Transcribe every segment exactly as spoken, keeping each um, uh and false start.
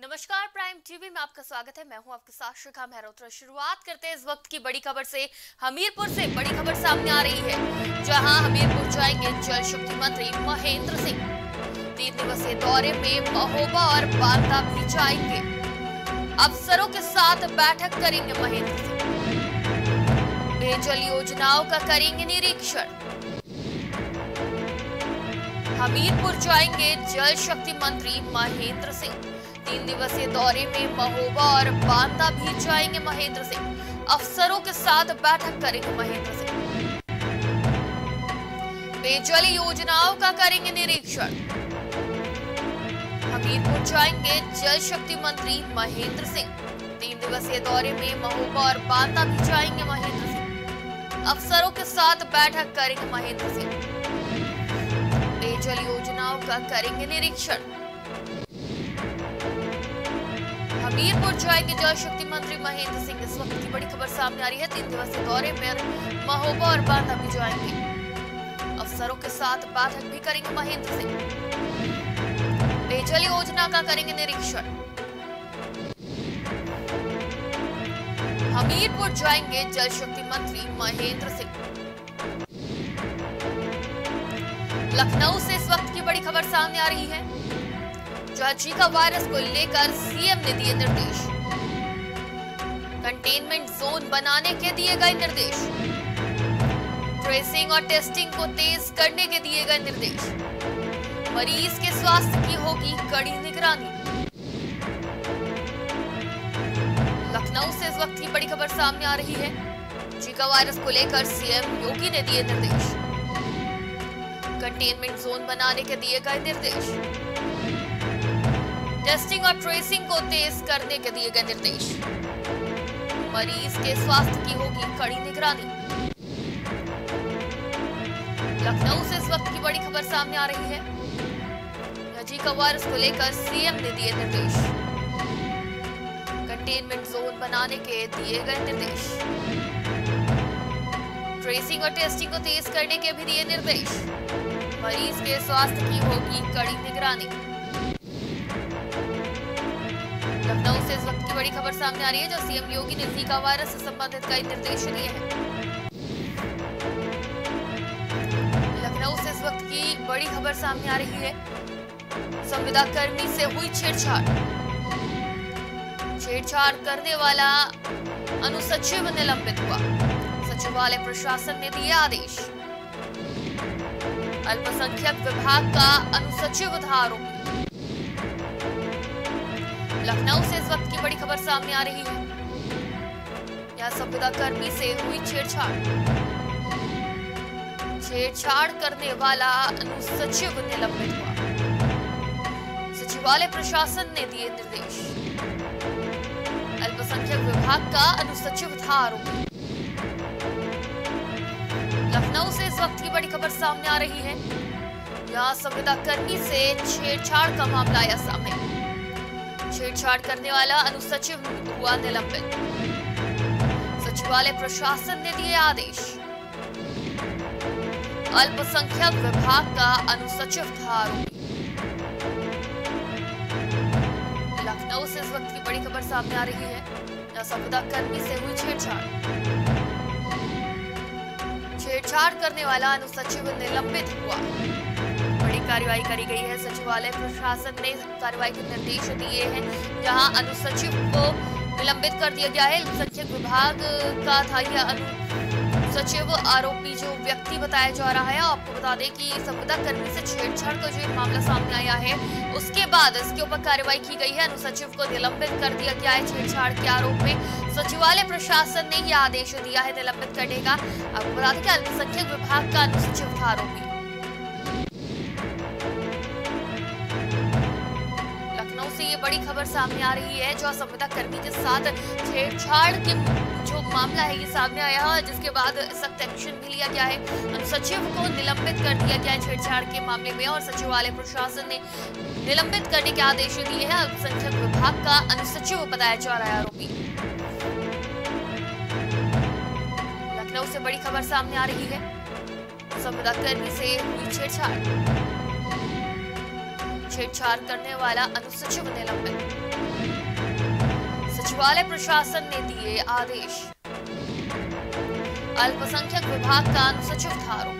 नमस्कार, prime TV में आपका स्वागत है। मैं हूं आपके साथ शिखा मेहरोत्रा। शुरुआत करते हैं इस वक्त की बड़ी खबर से। हमीरपुर से बड़ी खबर सामने आ रही है, जहां हमीरपुर जाएंगे जल शक्ति मंत्री महेंद्र सिंह। तीन दिवसीय दौरे में महोबा और बांदा भी जाएंगे। अफसरों के साथ बैठक करेंगे महेंद्र सिंह। पेयजल योजनाओं का करेंगे निरीक्षण। हमीरपुर जाएंगे जल शक्ति मंत्री महेंद्र सिंह। तीन दिवसीय दौरे में महोबा और बांदा भी जाएंगे महेंद्र सिंह। अफसरों के साथ बैठक करेंगे महेंद्र सिंह। पेयजल योजनाओं का करेंगे निरीक्षण। हमीरपुर जाएंगे जल शक्ति मंत्री महेंद्र सिंह। तीन दिवसीय दौरे में महोबा और बांदा भी जाएंगे महेंद्र सिंह। अफसरों के साथ बैठक करेंगे महेंद्र सिंह। पेयजल योजनाओं का करेंगे निरीक्षण। हमीरपुर जाएंगे जल शक्ति मंत्री महेंद्र सिंह। इस वक्त की बड़ी खबर सामने आ रही है। तीन दिवसीय दौरे में महोबा और बांदा भी जाएंगे। अफसरों के साथ बैठक भी करेंगे महेंद्र सिंह। पेयजल योजना का करेंगे निरीक्षण। हमीरपुर जाएंगे जल शक्ति मंत्री महेंद्र सिंह। लखनऊ से इस वक्त की बड़ी खबर सामने आ रही है, जहां जीका वायरस को लेकर सीएम ने दिए निर्देश। कंटेनमेंट जोन बनाने के दिए गए निर्देश। ट्रेसिंग और टेस्टिंग को तेज करने के दिए गए निर्देश। मरीज के स्वास्थ्य की होगी कड़ी निगरानी। लखनऊ से इस वक्त की बड़ी खबर सामने आ रही है, जीका वायरस को लेकर सीएम योगी ने दिए निर्देश। कंटेनमेंट जोन बनाने के दिए गए निर्देश। टेस्टिंग और ट्रेसिंग को तेज करने के दिए गए निर्देश। मरीज के स्वास्थ्य की होगी कड़ी निगरानी। लखनऊ से इस वक्त की बड़ी खबर सामने आ रही है, जीका वायरस को लेकर सीएम ने दिए निर्देश। कंटेनमेंट जोन बनाने के दिए गए निर्देश। ट्रेसिंग और टेस्टिंग को तेज करने के भी दिए निर्देश। मरीज के स्वास्थ्य की होगी कड़ी निगरानी। लखनऊ से इस वक्त की बड़ी खबर सामने आ रही है, जो सीएम योगी ने जीका वायरस से संबंधित कई निर्देश दिए हैं। लखनऊ से इस वक्त की बड़ी खबर सामने आ रही है, संविदा कर्मी से हुई छेड़छाड़। छेड़छाड़ करने वाला अनुसचिव निलंबित हुआ। सचिवालय प्रशासन ने दिए आदेश। अल्पसंख्यक विभाग का अनुसचिव था आरोपी। लखनऊ से इस वक्त की बड़ी खबर सामने आ रही है, यहां संविदा कर्मी से हुई छेड़छाड़। छेड़छाड़ करने वाला अनुसचिव निलंबित हुआ। सचिवालय प्रशासन ने दिए निर्देश। अल्पसंख्यक विभाग का अनुसचिव था आरोपी। लखनऊ से इस वक्त की बड़ी खबर सामने आ रही है, यहां संविदा कर्मी से छेड़छाड़ का मामला आया सामने। छेड़छाड़ करने वाला अनुसचिव हुआ निलंबित। सचिवालय प्रशासन ने दिए आदेश। अल्पसंख्यक विभाग का अनुसचिव था आरोपी। लखनऊ से इस वक्त की बड़ी खबर सामने आ रही है, जहां संविदा कर्मी से हुई छेड़छाड़। छेड़छाड़ करने वाला अनुसचिव निलंबित हुआ। बड़ी कार्रवाई करी गई है। सचिवालय प्रशासन ने कार्रवाई के निर्देश दिए हैं, जहां अनुसचिव को निलंबित कर दिया गया है। अल्पसंख्यक विभाग का था यह अनुसचिव आरोपी जो व्यक्ति बताया जा रहा है। आपको बता दें कि संविदा कर्मी से छेड़छाड़ का जो मामला सामने आया है, उसके बाद इसके ऊपर कार्रवाई की गई है। अनुसचिव को निलंबित कर दिया गया है छेड़छाड़ के आरोप में। सचिवालय प्रशासन ने यह आदेश दिया है निलंबित करने का। आपको बता दें कि अल्पसंख्यक विभाग का अनुसचिव था आरोपी। लखनऊ से ये बड़ी खबर सामने आ रही है, जो संविदा कर्मी के साथ छेड़छाड़ के जो मामला है ये सामने आया है, जिसके बाद सख्त एक्शन भी लिया गया है। अनुसचिव को निलंबित कर दिया गया है छेड़छाड़ के मामले में, और सचिवालय प्रशासन ने निलंबित करने के आदेश दिए हैं। अल्पसंख्यक विभाग का अनुसचिव बताया जा रहा है आरोपी। लखनऊ से बड़ी खबर सामने आ रही है, संविदा कर्मी से हुई छेड़छाड़। छेड़छाड़ करने वाला अनुसचिव निलंबित। सचिवालय प्रशासन ने दिए आदेश। अल्पसंख्यक विभाग का अनुसचिव था आरोपी।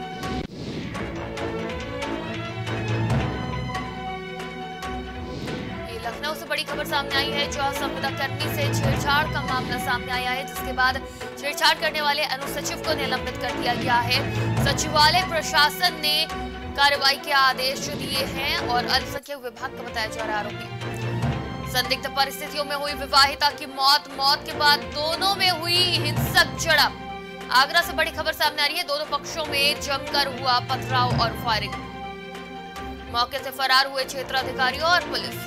लखनऊ से बड़ी खबर सामने आई है, जहां संविदा कर्मी से छेड़छाड़ का मामला सामने आया है, जिसके बाद छेड़छाड़ करने वाले अनुसचिव को निलंबित कर दिया गया है। सचिवालय प्रशासन ने कार्रवाई के आदेश दिए हैं और अल्पसंख्यक विभाग का बताया जा रहा आरोपी। संदिग्ध परिस्थितियों में हुई विवाहिता की मौत, मौत के बाद दोनों में हुई हिंसक झड़प। आगरा से बड़ी खबर सामने आ रही है, दोनों पक्षों में जमकर हुआ पथराव और फायरिंग। मौके से फरार हुए क्षेत्राधिकारी और पुलिस।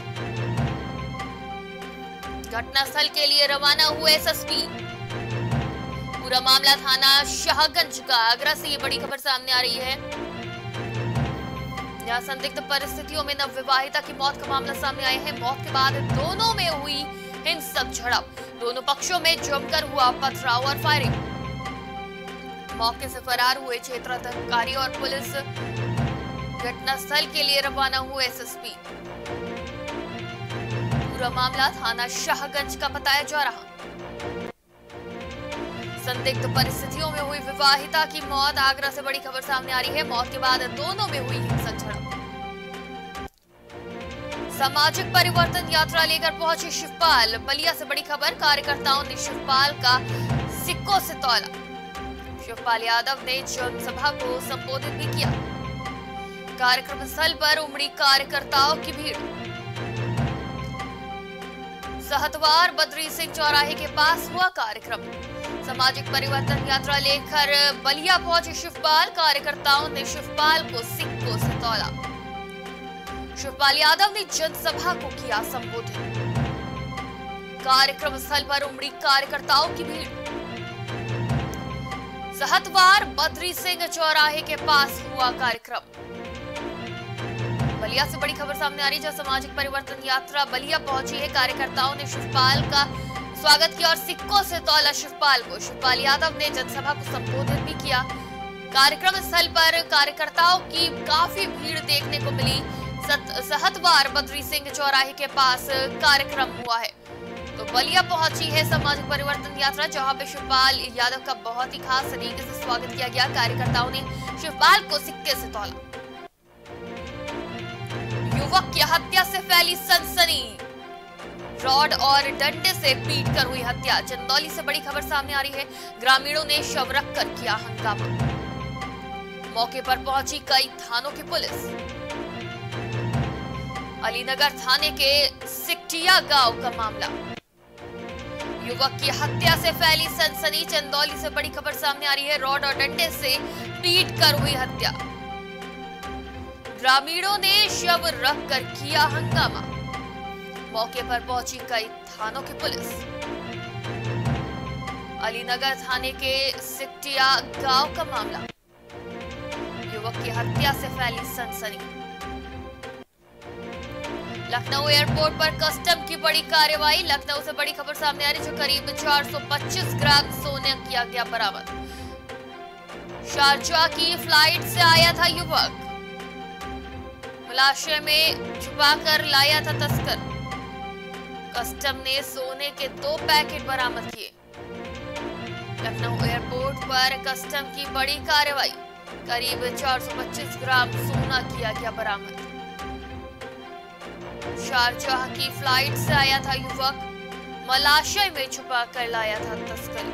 घटनास्थल के लिए रवाना हुए एसएसपी। पूरा मामला थाना शाहगंज का। आगरा से ये बड़ी खबर सामने आ रही है, जहां संदिग्ध परिस्थितियों में नवविवाहिता की मौत का मामला सामने आया है। मौत के बाद दोनों में हुई हिंसक झड़प। दोनों पक्षों में जमकर हुआ पथराव और फायरिंग। मौके से फरार हुए क्षेत्राधिकारी और पुलिस। घटनास्थल के लिए रवाना हुए एसएसपी। पूरा मामला थाना शाहगंज का बताया जा रहा। संदिग्ध परिस्थितियों में हुई विवाहिता की मौत। आगरा से बड़ी खबर सामने आ रही है, मौत के बाद दोनों में हुई हिंसक झड़प। सामाजिक परिवर्तन यात्रा लेकर पहुंचे शिवपाल। बलिया से बड़ी खबर, कार्यकर्ताओं ने शिवपाल का सिक्कों से तौला। शिवपाल यादव ने जनसभा को संबोधित भी किया। कार्यक्रम स्थल पर उमड़ी कार्यकर्ताओं की भीड़। सहतवार बद्री सिंह चौराहे के पास हुआ कार्यक्रम। सामाजिक परिवर्तन यात्रा लेकर बलिया पहुंचे शिवपाल। कार्यकर्ताओं ने शिवपाल को सिक्कों से तौला। शिवपाल यादव ने जनसभा को किया संबोधित। कार्यक्रम स्थल पर उमड़ी कार्यकर्ताओं की भीड़। सहतवार बद्री सिंह चौराहे के पास हुआ कार्यक्रम। बलिया से बड़ी खबर सामने आ रही है, जहां सामाजिक परिवर्तन यात्रा बलिया पहुंची है। कार्यकर्ताओं ने शिवपाल का स्वागत किया और सिक्कों से तौला शिवपाल को। शिवपाल यादव ने जनसभा को संबोधित भी किया। कार्यक्रम स्थल पर कार्यकर्ताओं की काफी भीड़ देखने को मिली। सहतवार बद्री सिंह चौराहे के पास कार्यक्रम हुआ है। तो बलिया पहुंची है सामाजिक परिवर्तन यात्रा, जहां पे शिवपाल यादव का बहुत ही खास तरीके से स्वागत किया गया। कार्यकर्ताओं ने शिवपाल को सिक्के से तौला। युवक की हत्या से फैली सनसनी। रॉड और डंडे से पीट कर हुई हत्या। चंदौली से बड़ी खबर सामने आ रही है, ग्रामीणों ने शव रखकर किया हंगामा। मौके पर पहुंची कई थानों की पुलिस। अलीनगर थाने के सिकटिया गांव का मामला। युवक की हत्या से फैली सनसनी। चंदौली से बड़ी खबर सामने आ रही है, रॉड और डंडे से पीट कर हुई हत्या। ग्रामीणों ने शव रखकर किया हंगामा। मौके पर पहुंची कई थानों की पुलिस। अलीनगर थाने के सिकटिया गांव का मामला। युवक की हत्या से फैली सनसनी। लखनऊ एयरपोर्ट पर कस्टम की बड़ी कार्रवाई। लखनऊ से बड़ी खबर सामने आ रही, जो करीब चार सौ पच्चीस ग्राम सोने किया गया बरामद। शारजाह की फ्लाइट से आया था युवक, मलाशय में छुपाकर लाया था तस्कर। कस्टम ने सोने के दो पैकेट बरामद किए। लखनऊ एयरपोर्ट पर कस्टम की बड़ी कार्रवाई। करीब चार सौ पच्चीस ग्राम सोना किया गया बरामद। शारजाह की फ्लाइट से आया था युवक, मलाशय में छुपा कर लाया था तस्करी।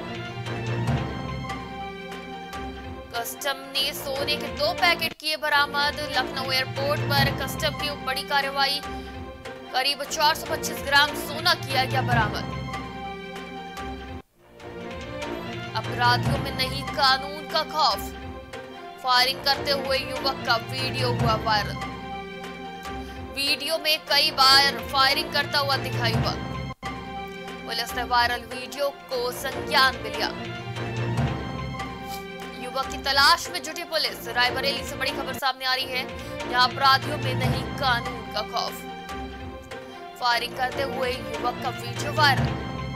कस्टम ने सोने के दो पैकेट किए बरामद। लखनऊ एयरपोर्ट पर कस्टम की बड़ी कार्रवाई। करीब चार सौ पच्चीस ग्राम सोना किया गया बरामद। अपराधियों में नहीं कानून का खौफ। फायरिंग करते हुए युवक का वीडियो हुआ वायरल। वीडियो में कई बार फायरिंग करता हुआ दिखा युवक। पुलिस ने वायरल वीडियो को संज्ञान में लिया। युवक की तलाश में जुटी पुलिस। रायबरेली से बड़ी खबर सामने आ रही है, जहां अपराधियों में नहीं कानून का खौफ। फायरिंग करते हुए युवक का वीडियो वायरल।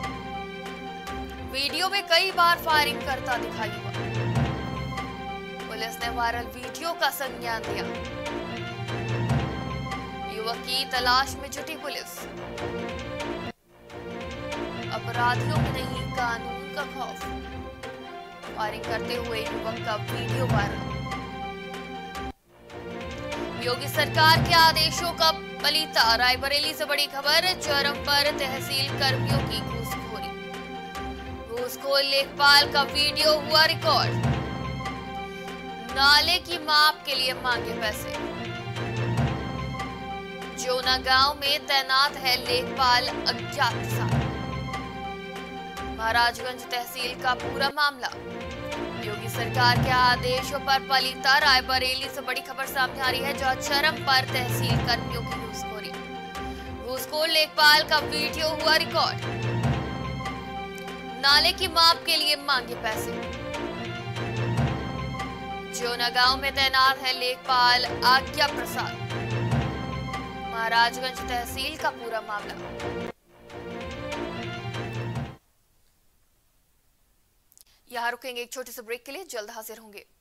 वीडियो में कई बार फायरिंग करता दिखा युवक। पुलिस ने वायरल वीडियो का संज्ञान लिया। युवक की तलाश में जुटी पुलिस। अपराधियों में नहीं कानून का खौफ। फायरिंग करते हुए युवक का वीडियो वायरल। योगी सरकार के आदेशों का पलीता, रायबरेली से बड़ी खबर। चरम पर तहसील कर्मियों की घूसखोरी। घूसखोर लेखपाल का वीडियो हुआ रिकॉर्ड। नाले की माप के लिए मांगे पैसे। जोना गांव में तैनात है लेखपाल अज्ञात किसान। महाराजगंज तहसील का पूरा मामला। योगी सरकार के आदेशों पर पलीता, रायबरेली से बड़ी खबर सामने आ रही है, जहां चरम पर तहसील कर्मियों की घूसखोरी। घूसखोर लेखपाल का वीडियो हुआ रिकॉर्ड। नाले की माप के लिए मांगे पैसे। जोना गांव में तैनात है लेखपाल आज्ञा प्रसाद। महाराजगंज तहसील का पूरा मामला। यहां रुकेंगे एक छोटे से ब्रेक के लिए, जल्द हाजिर होंगे।